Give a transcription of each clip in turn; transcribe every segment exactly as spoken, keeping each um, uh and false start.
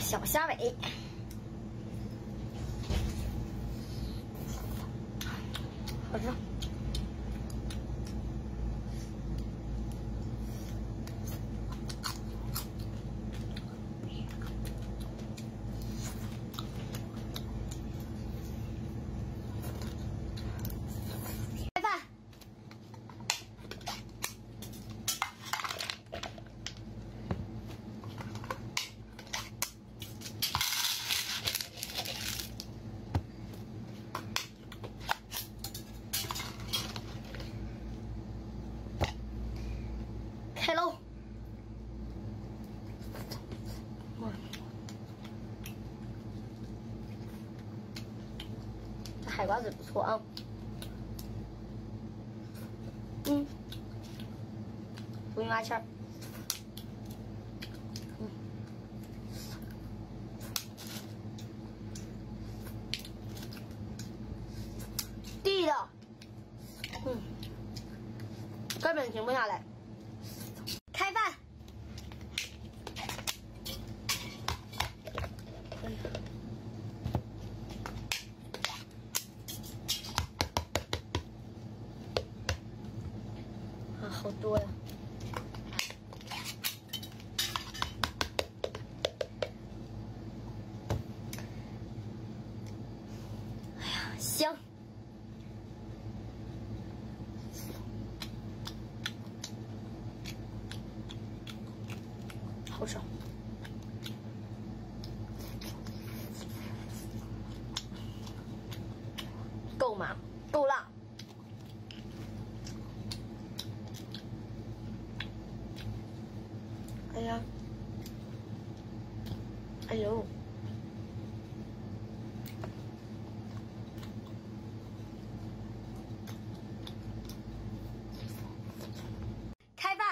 小虾尾，好吃。开饭。 开喽！这海瓜子不错啊。嗯，不用拉签儿。嗯，地道。嗯，根本停不下来。 开饭。嗯、啊，好多呀！哎呀，香！好吃。够麻，够辣。哎呀，哎呦，开饭。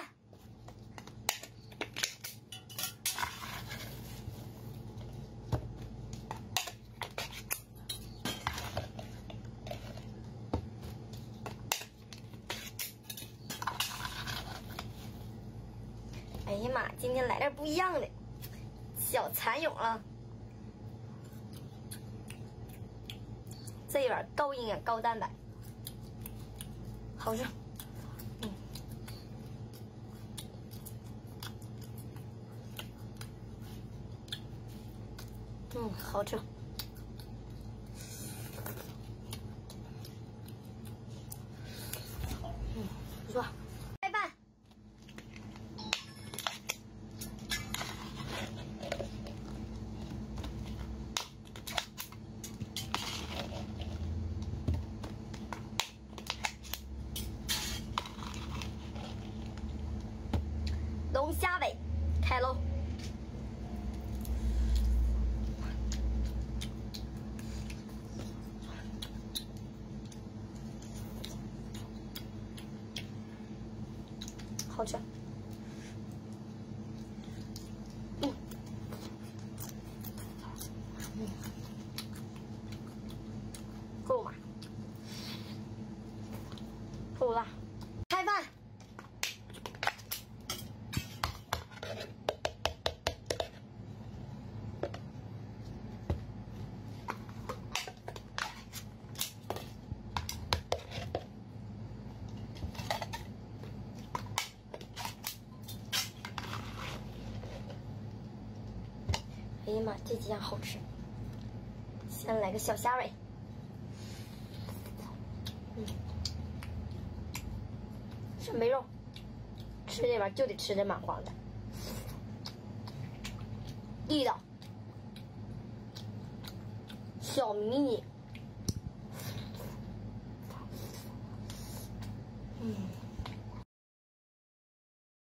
哎呀妈！今天来点不一样的，小蚕蛹了。这一碗高营养高蛋白，好吃。嗯，嗯，好吃。嗯，不错。开饭。 龙虾尾，开喽！好吃。嗯，嗯，够吗？够辣。开饭。 哎呀妈，这几样好吃。先来个小虾尾，嗯，扇贝肉，吃这玩意儿就得吃这满黄的，地道，小迷你，嗯。